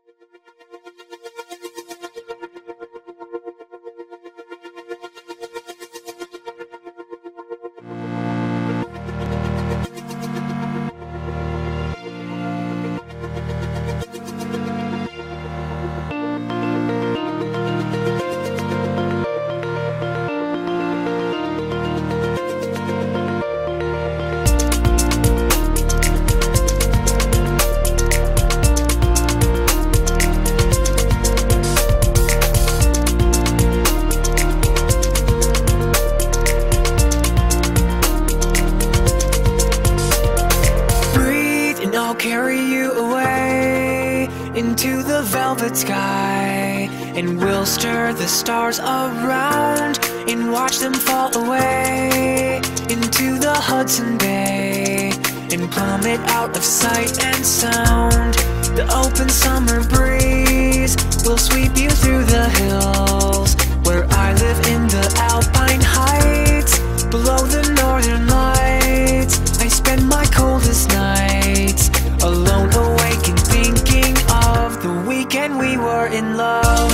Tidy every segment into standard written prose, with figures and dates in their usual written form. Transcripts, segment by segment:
Carry you away into the velvet sky, and we'll stir the stars around and watch them fall away into the Hudson Bay and plummet out of sight and sound. The open summer breeze will sweep you through the hills where I live in the Alpine Heights. Below the northern lights, I spend my coldest nights alone, awake and thinking of the weekend we were in love.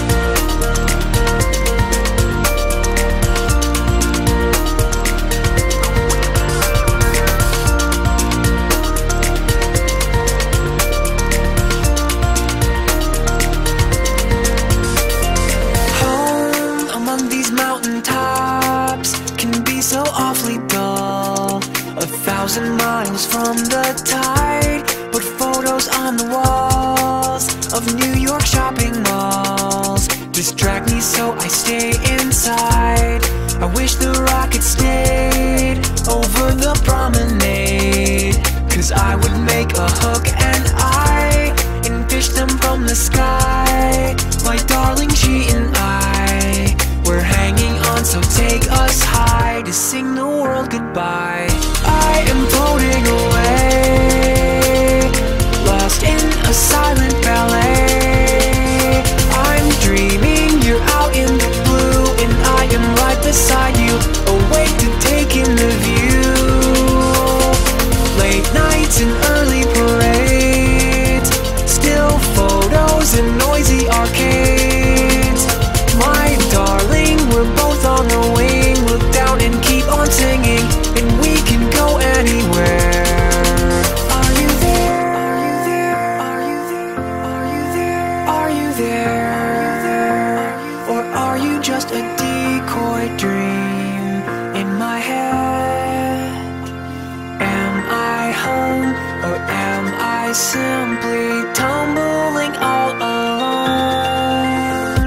Home among these mountaintops can be so awfully dull, 1,000 miles from the tide, but photos on the walls of New York shopping malls distract me, so I stay inside. I wish the rocket stayed over the promenade, 'cause I would make a hook and eye and fish them from the sky. My darling, she and I, we're hanging on, so take us high to sing the world goodbye. I am floating away, lost in a silent ballet. I'm dreaming you're out in the blue, and I am right beside you, awake to take in the view. Late nights and early parades, still photos and noisy arcades. My darling, we're both on the wing. Look down and keep on singing, and we can go anywhere. Are you there? Are you there? Are you there? Are you there? Are you there? Or are you just a decoy dream in my head? Am I home, or am I simply tumbling all alone?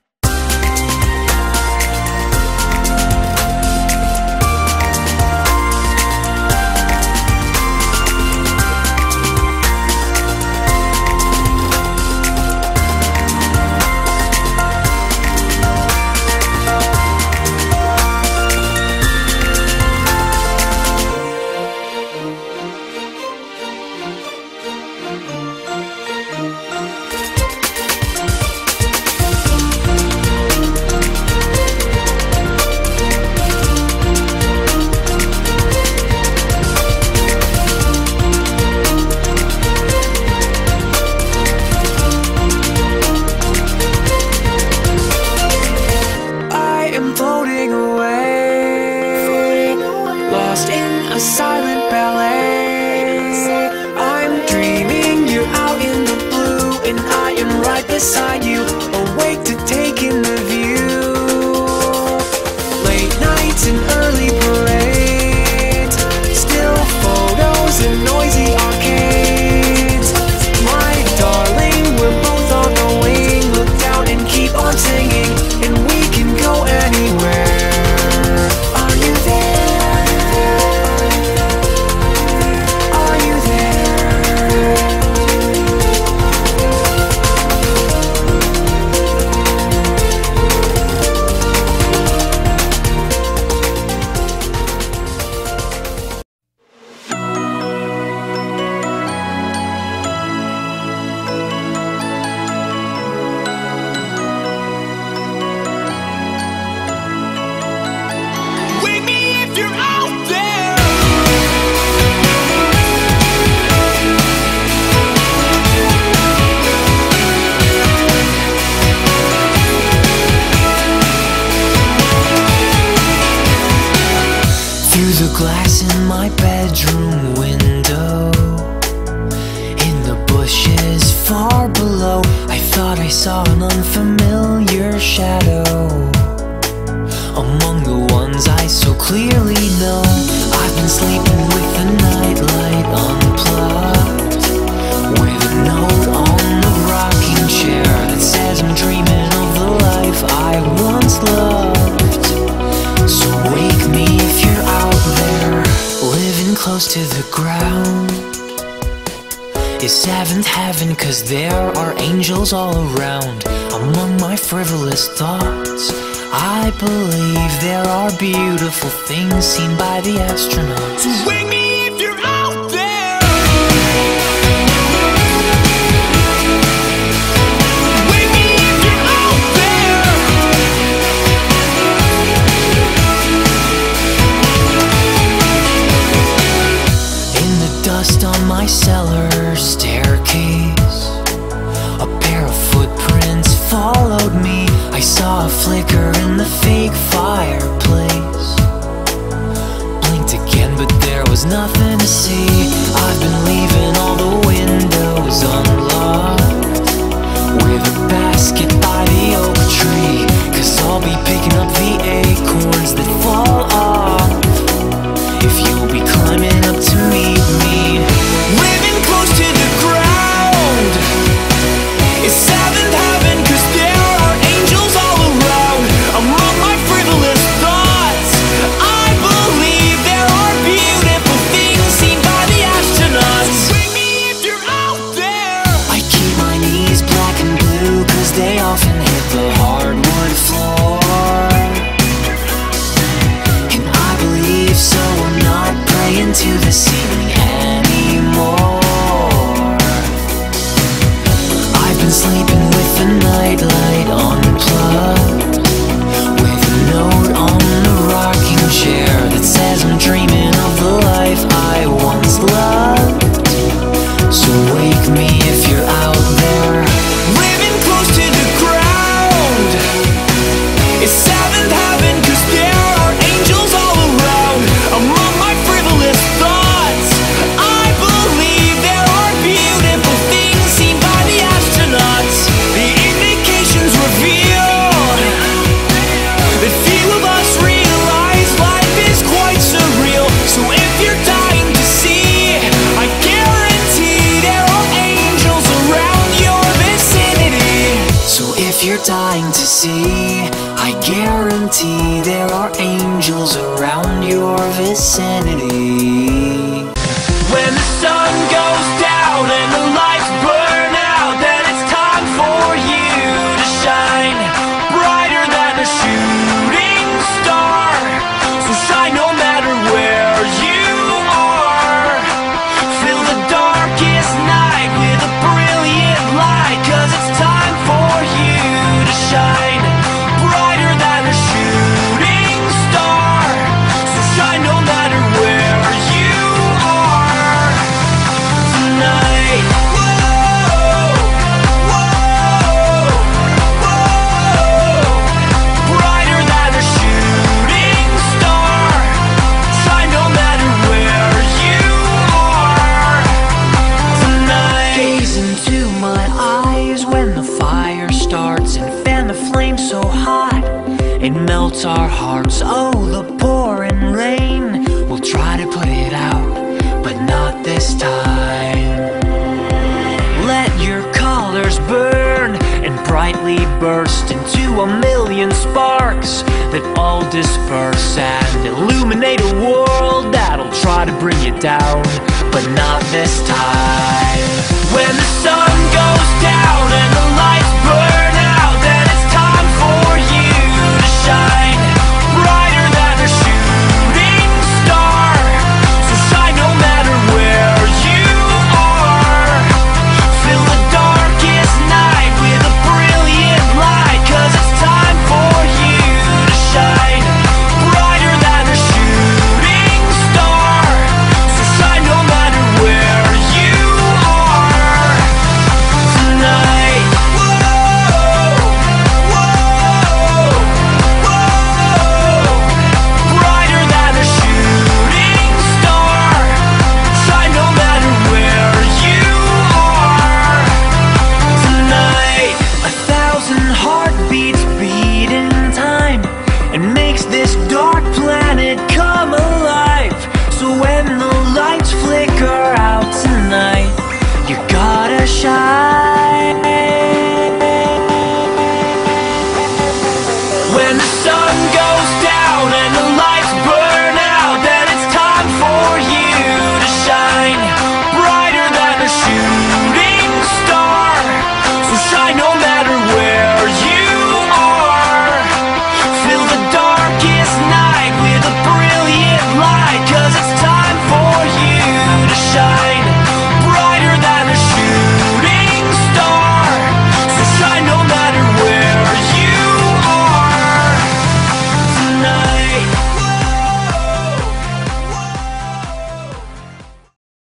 Floating away, lost in a silent ballet. I'm dreaming you're out in the blue, and I am right beside you, awake to take in the view. Late nights and early parades, still photos and noisy arcades. My darling, we're both on the wing. Look down and keep on singing, and we can go anywhere. Are you there? Are you there? saw an unfamiliar shadow among the ones I so clearly know. I've been sleeping with the nightlight unplugged, with a note on the rocking chair that says I'm dreaming of the life I once loved. So wake me if you're out there, living close to the ground. Is seventh heaven, 'cause there are angels all around. Among my frivolous thoughts, I believe there are beautiful things seen by the astronauts. So wake me if you're out there. Wake me if you're out there. In the dust on my cellar staircase, a pair of footprints followed me. I saw a flicker in the fake fireplace. Blinked again, but there was nothing to see. I've been leaving all the windows unlocked, with a basket by the oak tree, 'cause I'll be picking up the acorns that fall off if you'll be climbing up to meet me. Living close to the ground is seventh heaven, 'cause there are angels all around. Among my frivolous thoughts, I believe there are beautiful things seen by the astronauts. Wake me if you're out there. I keep my knees black and blue, 'cause they often hit the hardwood floor. And I believe so, I'm not praying to the ceiling anymore. I've been sleeping with the nightlight unplugged, with a note on the rocking chair that says I'm dreaming of the life I once loved. So wake me if you're out there. Living close to the ground is seventh heaven, 'cause there are angels all around. Among my frivolous thoughts, I believe there are beautiful things seen by the astronauts. The indications reveal that few of us realize life is quite surreal. So if you're dying to see, I guarantee there are angels around your vicinity. So if you're dying to see, I guarantee there are angels around your vicinity. When the sun goes down and the lights burn out, then it's time for you to shine brighter than a shooting star. So shine no matter where you are. Fill the darkest night with a brilliant light, 'cause it's time for you to shine brighter than a shooting star. So shine no matter where you are tonight. Whoa, whoa, whoa. Brighter than a shooting star. Shine no matter where you are tonight. Gaze into my eyes when the fire starts, and fan the flame so hot it melts our hearts. Oh, the pouring rain will try to put it out, but not this time. Let your colors burn and brightly burst into a million sparks that all disperse and illuminate a world that'll try to bring you down, but not this time. When the sun goes